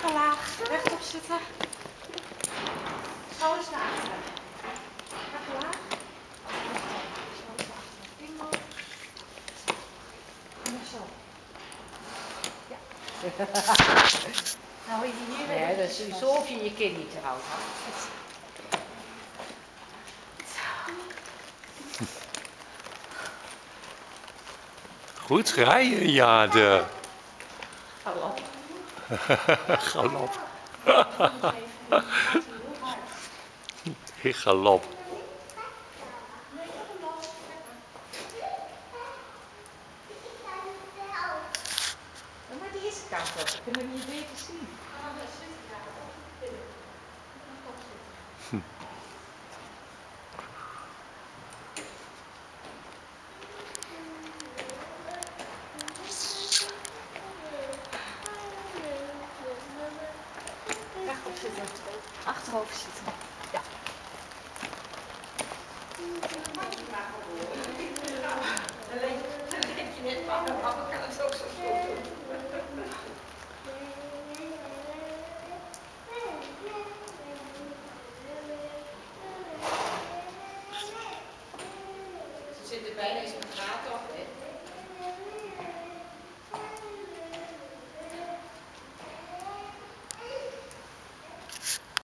Armen laag, rechtop zitten. Schouders naar achteren. Armen laag. Schouders naar achteren. Bingo. En nog zo. Ja. Nou, hier weer. Nee, dat is zo hoef je je kind niet te houden. Goed rijden, Jade. Galop. Galop. Ik galop. Maar die is het kant op. Dat kunnen we niet beter zien. Rechtop zitten. Achterover zitten. Ja. Dan denk je net, papa kan het ook zo goed doen.